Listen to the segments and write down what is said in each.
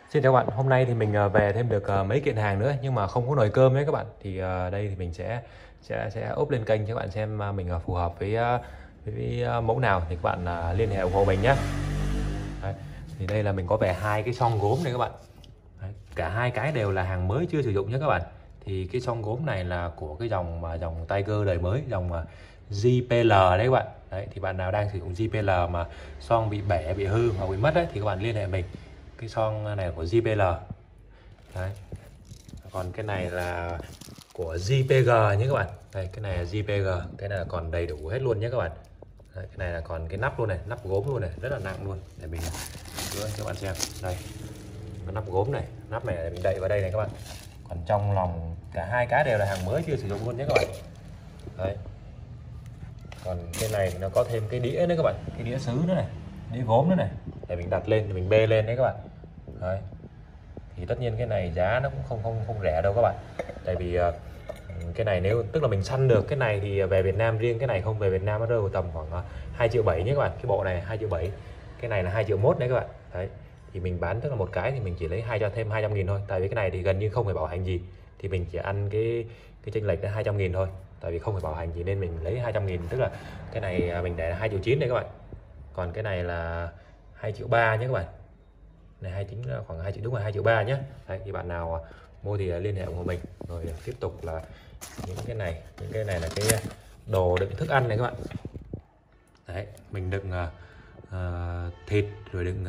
Xin chào các bạn, hôm nay thì mình về thêm được mấy kiện hàng nữa nhưng mà không có nồi cơm đấy các bạn. Thì đây thì mình sẽ up lên kênh cho các bạn xem mình phù hợp với mẫu nào thì các bạn liên hệ ủng hộ mình nhé. Đấy. Thì đây là mình có về hai cái son gốm này các bạn. Đấy. Cả hai cái đều là hàng mới chưa sử dụng nhé các bạn. Thì cái son gốm này là của cái dòng Tiger đời mới, dòng JPL đấy các bạn. Đấy, thì bạn nào đang sử dụng JPL mà son bị bể, bị hư hoặc bị mất đấy thì các bạn liên hệ mình. Cái son này của JPL. Đấy. Còn cái này là của JPG nhé các bạn. Đây, cái này là JPG, cái này là còn đầy đủ hết luôn nhé các bạn. Đấy, cái này là còn cái nắp luôn này, nắp gốm luôn này, rất là nặng luôn. Để mình đưa cho các bạn xem. Đây, cái nắp gốm này, nắp này để mình đậy vào đây này các bạn. Còn trong lòng cả hai cái đều là hàng mới chưa sử dụng luôn nhé các bạn. Đấy. Còn cái này thì nó có thêm cái đĩa nữa các bạn, cái đĩa sứ nữa này, đĩa gốm nữa này, để mình đặt lên, mình bê lên đấy các bạn. Đấy. Thì tất nhiên cái này giá nó cũng không rẻ đâu các bạn, tại vì cái này nếu tức là mình săn được cái này thì về Việt Nam, riêng cái này không về Việt Nam nó rơi vào tầm khoảng 2,7 triệu nhé các bạn. Cái bộ này 2,7 triệu, cái này là 2,1 triệu đấy các bạn. Đấy, thì mình bán tức là một cái thì mình chỉ lấy thêm 200.000 thôi, tại vì cái này thì gần như không phải bảo hành gì, thì mình chỉ ăn cái chênh lệch là 200.000 thôi, tại vì không phải bảo hành gì nên mình lấy 200.000, tức là cái này mình để là 2,9 triệu đấy các bạn. Còn cái này là 2,3 triệu nhé các bạn. Này 29 khoảng 2 triệu, đúng rồi, 2,3 triệu nhé. Đấy, thì bạn nào mua thì liên hệ của mình. Rồi tiếp tục là những cái này là cái đồ đựng thức ăn này các bạn. Đấy, mình đựng thịt rồi đựng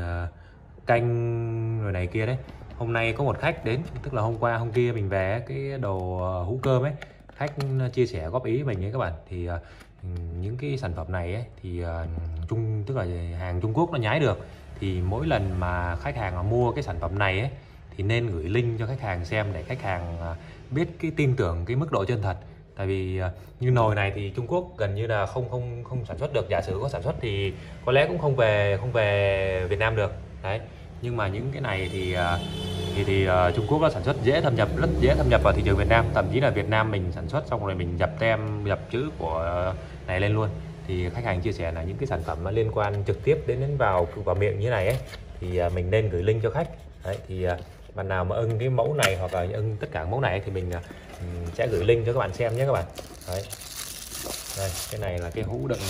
canh rồi này kia đấy. Hôm nay có một khách đến, tức là hôm qua hôm kia mình về cái đồ hũ cơm ấy, khách chia sẻ góp ý mình ấy các bạn. Thì những cái sản phẩm này ấy thì tức là hàng Trung Quốc nó nhái được, thì mỗi lần mà khách hàng mà mua cái sản phẩm này ấy thì nên gửi link cho khách hàng xem, để khách hàng biết cái tin tưởng cái mức độ chân thật. Tại vì như nồi này thì Trung Quốc gần như là không sản xuất được, giả sử có sản xuất thì có lẽ cũng không về Việt Nam được. Đấy, nhưng mà những cái này thì Trung Quốc nó sản xuất rất dễ thâm nhập vào thị trường Việt Nam, thậm chí là Việt Nam mình sản xuất xong rồi mình dập tem, dập chữ của này lên luôn. Thì khách hàng chia sẻ là những cái sản phẩm nó liên quan trực tiếp đến vào miệng như này ấy thì mình nên gửi link cho khách. Đấy, thì bạn nào mà ưng cái mẫu này hoặc là ưng tất cả mẫu này thì mình sẽ gửi link cho các bạn xem nhé các bạn. Đấy. Đây, cái này là cái hũ đựng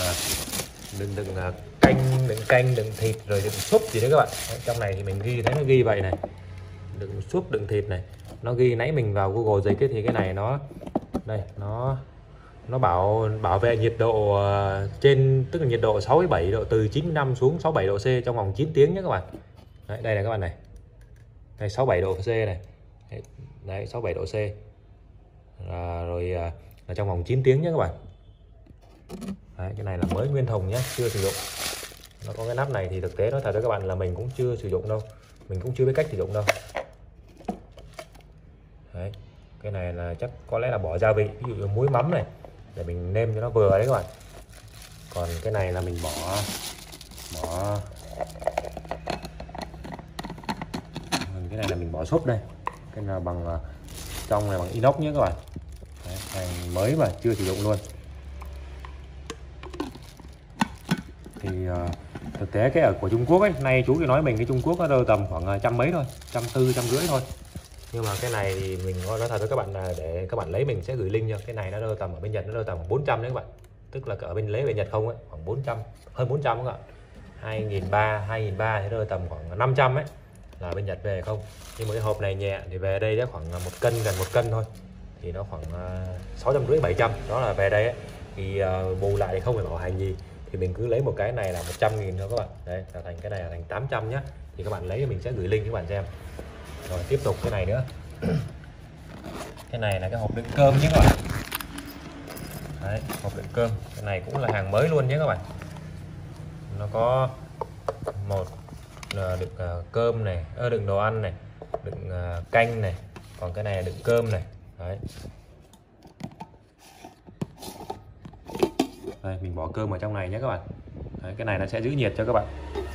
canh, đựng thịt rồi đựng súp gì đấy các bạn. Đấy, trong này thì mình thấy nó ghi vậy này, đựng súp, đựng thịt này, nó ghi nãy mình vào Google dịch thì cái này đây nó bảo vệ nhiệt độ trên, tức là nhiệt độ 67 độ, từ 95 xuống 67 độ C trong vòng 9 tiếng nhé các bạn. Đấy, đây này các bạn này, đây 67 độ C này, đấy 67 độ C rồi là trong vòng 9 tiếng nhé các bạn. Đấy, cái này là mới nguyên thùng nhé, chưa sử dụng. Nó có cái nắp này thì thực tế nói thật với các bạn là mình cũng chưa sử dụng đâu, mình cũng chưa biết cách sử dụng đâu. Đấy, cái này là chắc có lẽ là bỏ gia vị, ví dụ như muối mắm này để mình nêm cho nó vừa đấy các bạn. Còn cái này là mình bỏ cái này là mình bỏ súp đây, cái nào bằng trong này bằng inox nhé các bạn. Đấy, hàng mới mà chưa sử dụng luôn. Thì thực tế cái ở của Trung Quốc ấy, nay chú thì nói mình cái Trung Quốc nó đâu tầm khoảng trăm mấy thôi, 140, 150 thôi. Nhưng mà cái này thì mình nói thật với các bạn là để các bạn lấy mình sẽ gửi link cho. Cái này nó rơi tầm ở bên Nhật, nó rơi tầm khoảng 400 đấy các bạn. Tức là ở bên lấy về Nhật không ấy, khoảng 400, hơn 400 các bạn. 2.300 thì rơi tầm khoảng 500 ấy, là bên Nhật về không. Nhưng mà cái hộp này nhẹ thì về đây đó khoảng 1 cân, gần 1 cân thôi. Thì nó khoảng 650, 700, đó là về đây ấy. Thì bù lại thì không phải bảo hành gì. Thì mình cứ lấy một cái này là 100.000 thôi các bạn. Đấy, là thành cái này là thành 800 nhá. Thì các bạn lấy thì mình sẽ gửi link cho các bạn xem. Rồi tiếp tục cái này nữa. Cái này là cái hộp đựng cơm nhé các bạn. Đấy, hộp đựng cơm, cái này cũng là hàng mới luôn nhé các bạn. Nó có một đựng cơm này, đựng đồ ăn này, đựng canh này, còn cái này là đựng cơm này. Đấy. Đây, mình bỏ cơm ở trong này nhé các bạn. Đấy, cái này nó sẽ giữ nhiệt cho các bạn.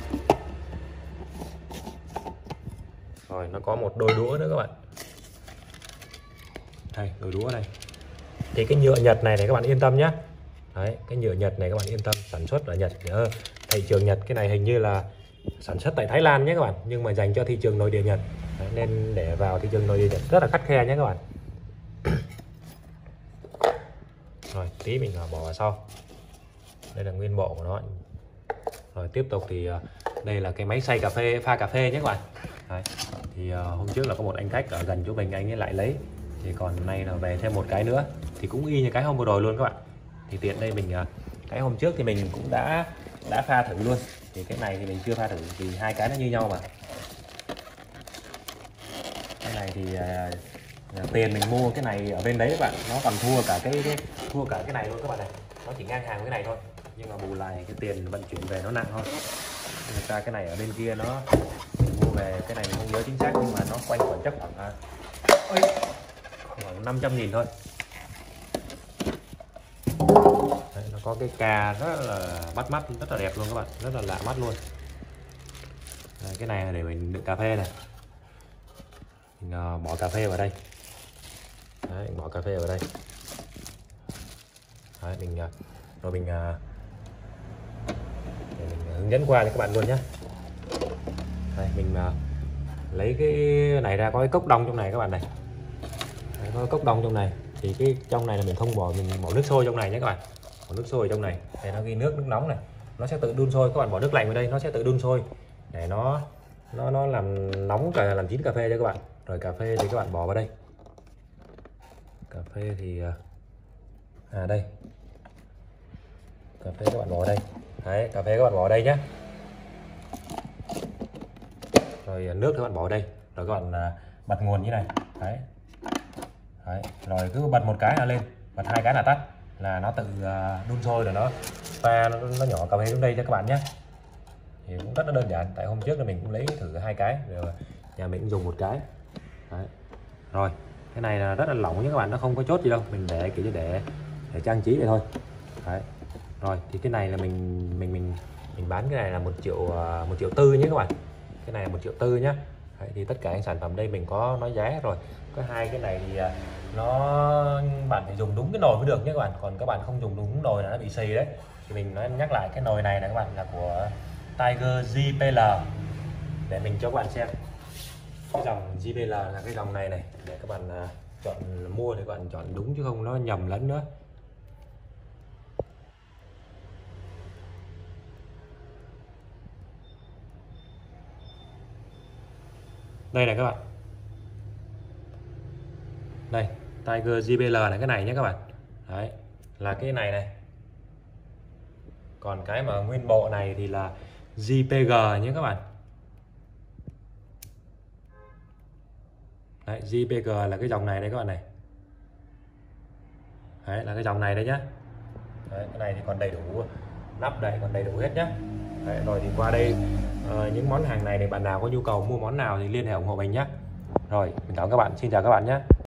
Rồi nó có một đôi đũa nữa các bạn. Đây, đôi đũa đây. Thì cái nhựa Nhật này các bạn yên tâm nhé. Đấy, cái nhựa Nhật này các bạn yên tâm, sản xuất ở Nhật. Thị trường Nhật cái này hình như là sản xuất tại Thái Lan nhé các bạn, nhưng mà dành cho thị trường nội địa Nhật. Đấy, nên để vào thị trường nội địa Nhật rất là khắt khe nhé các bạn. Rồi tí mình bỏ vào sau. Đây là nguyên bộ của nó. Rồi tiếp tục thì đây là cái máy xay cà phê, pha cà phê nhé các bạn. Đấy. Thì hôm trước là có một anh khách ở gần chỗ mình, anh ấy lại lấy, thì còn nay là về thêm một cái nữa, thì cũng y như cái hôm vừa rồi luôn các bạn. Thì tiện đây mình cái hôm trước thì mình cũng đã pha thử luôn, thì cái này thì mình chưa pha thử vì hai cái nó như nhau mà. Cái này thì tiền mình mua cái này ở bên đấy các bạn, nó còn thua cả cái này luôn các bạn này. Nó chỉ ngang hàng cái này thôi, nhưng mà bù lại cái tiền vận chuyển về nó nặng thôi. Người ta cái này ở bên kia nó mình mua về, cái này mình không nhớ chính xác, nhưng mà nó quanh quẩn chắc khoảng 500.000 thôi. Đấy, nó có cái ca rất là bắt mắt, rất là đẹp luôn các bạn, rất là lạ mắt luôn. Đấy, cái này là để mình đựng cà phê này, mình bỏ cà phê vào đây. Đấy, mình bỏ cà phê vào đây. Đấy, mình rồi mình để mình hướng dẫn qua cho các bạn luôn nhé. Đây, mình lấy cái này ra, có cái cốc đông trong này các bạn này. Đấy, có cái cốc đông trong này, thì cái trong này là mình không bỏ, mình bỏ nước sôi trong này nhé các bạn. Bỏ nước sôi trong này, để nó ghi nước nóng này, nó sẽ tự đun sôi. Các bạn bỏ nước lạnh vào đây nó sẽ tự đun sôi, để nó làm nóng làm chín cà phê cho các bạn. Rồi cà phê thì các bạn bỏ vào đây. Cà phê thì đây, cà phê các bạn bỏ vào đây. Đấy, cà phê các bạn bỏ vào đây nhé. Rồi nước các bạn bỏ vào đây. Rồi các bạn bật nguồn như này. Đấy. Đấy. Rồi cứ bật một cái là lên, bật hai cái là tắt, là nó tự đun sôi, rồi nó pha, nó nhỏ cà phê xuống đây cho các bạn nhé. Thì cũng rất là đơn giản, tại hôm trước là mình cũng lấy thử hai cái, rồi nhà mình cũng dùng một cái. Đấy. Rồi cái này là rất là lỏng nhé các bạn, nó không có chốt gì đâu, mình để kiểu như để trang trí vậy thôi. Đấy. Rồi thì cái này là mình bán cái này là 1.400.000 nhé các bạn. Cái này là 1.400.000 nhé. Đấy, thì tất cả những sản phẩm đây mình có nói giá rồi. Có hai cái này thì bạn phải dùng đúng cái nồi mới được nhé các bạn, còn các bạn không dùng đúng nồi là nó bị xì đấy. Thì mình nói nhắc lại, cái nồi này là các bạn là của Tiger JBL, để mình cho các bạn xem. Cái dòng JBL là cái dòng này để các bạn chọn mua, thì các bạn chọn đúng chứ không nó nhầm lẫn nữa. Đây này các bạn, đây Tiger JBL là cái này nhé các bạn. Đấy là cái này. Còn cái mà nguyên bộ này thì là JPG nhé các bạn. Đấy, JPG là cái dòng này đấy các bạn này. Đấy là cái dòng này đấy nhá. Đấy, cái này thì còn đầy đủ nắp đây, còn đầy đủ hết nhá. Đấy, rồi thì qua đây những món hàng này thì bạn nào có nhu cầu mua món nào thì liên hệ ủng hộ mình nhé. Rồi mình cảm ơn các bạn, xin chào các bạn nhé.